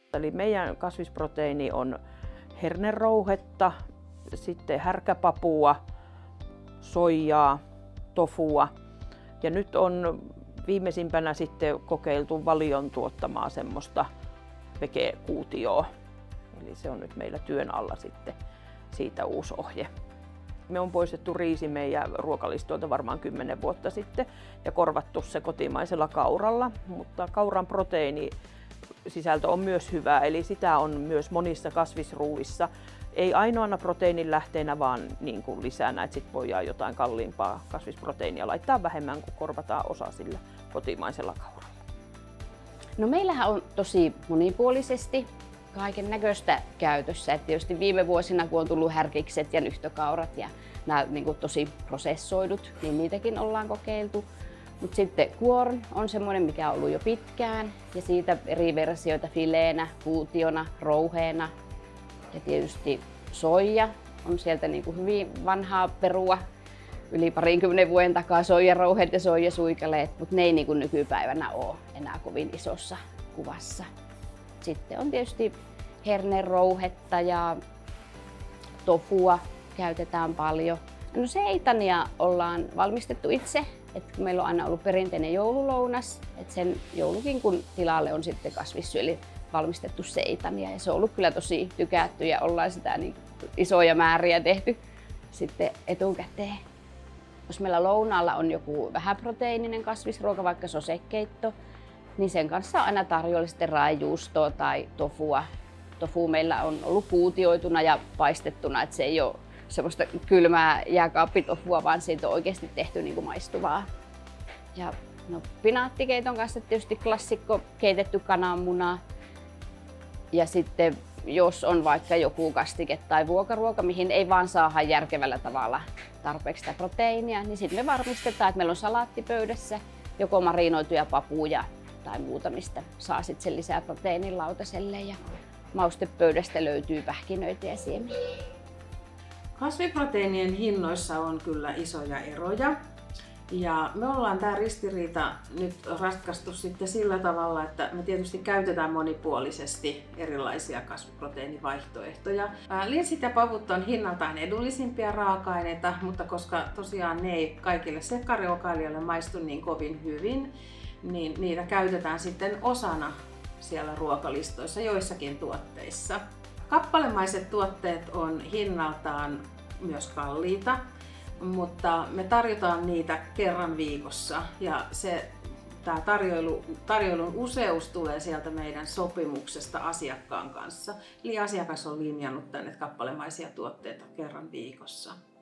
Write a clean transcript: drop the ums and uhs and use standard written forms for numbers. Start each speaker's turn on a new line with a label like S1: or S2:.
S1: Eli meidän kasvisproteiini on hernerouhetta, sitten härkäpapua, soijaa, tofua ja nyt on viimeisimpänä sitten kokeiltu Valion tuottamaa semmoista vegekuutioa. Eli se on nyt meillä työn alla sitten siitä uusi ohje. Me on poistettu riisi meidän ruokalistoilta varmaan 10 vuotta sitten ja korvattu se kotimaisella kauralla, mutta kauran proteiinisisältö on myös hyvä, eli sitä on myös monissa kasvisruuissa. Ei ainoana proteiinin lähteenä, vaan niin kuin lisänä, että sitten voidaan jotain kalliimpaa kasvisproteiinia laittaa vähemmän, kun korvataan osa sillä kotimaisella kauralla.
S2: No meillähän on tosi monipuolisesti kaiken näköistä käytössä. Et tietysti viime vuosina, kun on tullut härkikset ja nyhtökaurat ja nämä niin tosi prosessoidut, niin niitäkin ollaan kokeiltu. Mutta sitten kuorn on semmoinen, mikä on ollut jo pitkään ja siitä eri versioita fileenä, kuutiona, rouheena. Ja tietysti soija on sieltä niin kuin hyvin vanhaa perua, yli 20 vuoden takaa soijarouheet ja soijasuikaleet, mutta ne ei niin kuin nykypäivänä ole enää kovin isossa kuvassa. Sitten on tietysti hernerouhetta ja tofua käytetään paljon. No seitania ollaan valmistettu itse, että meillä on aina ollut perinteinen joululounas, että sen joulukin kun tilalle on sitten kasvissyöli valmistettu seitania ja se on ollut kyllä tosi tykätty ja ollaan sitä niin isoja määriä tehty sitten etukäteen. Jos meillä lounaalla on joku vähäproteiininen kasvisruoka, vaikka sosekeitto, niin sen kanssa on aina tarjolla sitten raajuustoa tai tofua. Tofu meillä on ollut kuutioituna ja paistettuna, että se ei ole semmoista kylmää jääkaappitofua, vaan siitä on oikeasti tehty niin kuin maistuvaa. Ja no, pinaattikeiton kanssa tietysti klassikko keitetty kananmuna. Ja sitten jos on vaikka joku kastike tai vuokaruoka, mihin ei vaan saada järkevällä tavalla tarpeeksi sitä proteiinia, niin sitten me varmistetaan, että meillä on salaatti pöydässä, joko marinoituja papuja tai muuta, mistä saa sitten sen lisää proteiinin lautaselle. Ja maustepöydästä löytyy pähkinöitä ja siemeniä.
S3: Kasviproteiinien hinnoissa on kyllä isoja eroja. Ja me ollaan tämä ristiriita nyt ratkaistu sitten sillä tavalla, että me tietysti käytetään monipuolisesti erilaisia kasviproteiinivaihtoehtoja. Linssit ja pavut on hinnaltaan edullisimpia raaka-aineita, mutta koska tosiaan ne ei kaikille sekkaruokailijoille maistu niin kovin hyvin, niin niitä käytetään sitten osana siellä ruokalistoissa joissakin tuotteissa. Kappalemaiset tuotteet on hinnaltaan myös kalliita, mutta me tarjotaan niitä kerran viikossa ja tämä tarjoilun useus tulee sieltä meidän sopimuksesta asiakkaan kanssa. Eli asiakas on linjannut tänne kappalemaisia tuotteita kerran viikossa.